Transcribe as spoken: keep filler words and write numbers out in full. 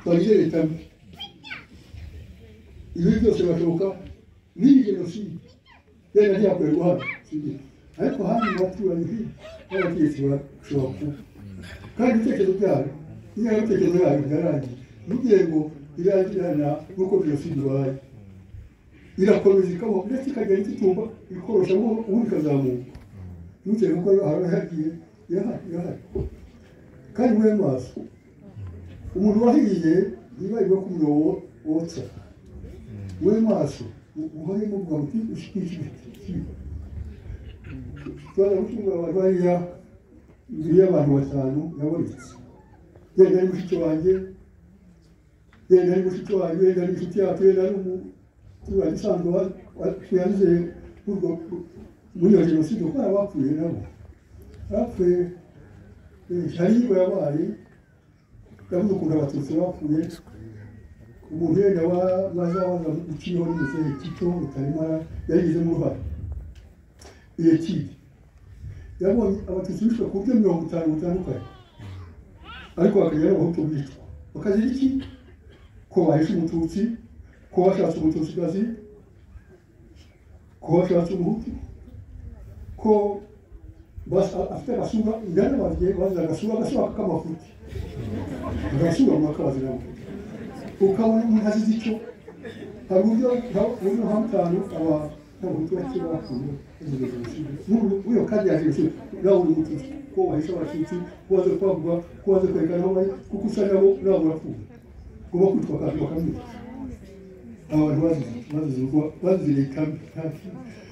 twagize leta mbi ibi byose bashoboka n'iyi jenoside yari yakorerwa hano ariko hano mu baturanyi n'abategetsi bashobora kuba kandi ibitekerezo byabo niba ibitekerezo byabo byarangiye mugiye ngo irangirana n'uko jenoside ibaye irakomeza ikabaho ndetse ikagenda itumba ikorosha ubundi ikazamuka mugiye kuko hari hagiye yahari yahari kandi mwe maso umuntu wahiye niba iba ku murongo wotsa mwe maso uhore mu bwamti ushikishije twara ukinga abarwaya ndiye abantu batanu yabonetse yenda ari mushiki wanjye yenda ari mushiki wanjye yenda ari mushiki yacu yenda ari mu tuba gisanzwe twayanze urwo muri iyo jenoside uko abapfuye nabo bapfuye hari yabaye yavuze ukuntu abatutsi bapfuye umuntu yenda wazabaza ukiriho n'umuzehe Tito Rutaremara yagizemo uruhare iyo kidi yabonye abatutsi bishwe ku buryo mirongo itanu butandukanye ariko bakagera abahutu bicwa bakazira iki ko bahishe umututsi ko bashatse umututsikazi ko bashatse umuhutu ko afite agasura ingana bagiye baza agasura agasura k'amafuti agasura mu makazi nabo ukabona umuntu azize icyo hari uburyo uburyo hamutanu aba n'abahutu bake bapfuye uyo kandi yaje nawe uri umututsi ko wahishe abatutsi ko waze kwavuga ko waze kwerekana aho bari kuko usa nabo nabo urapfuye kuba kwitwa kandi bakamwica abantu bazize bazize bazize kambi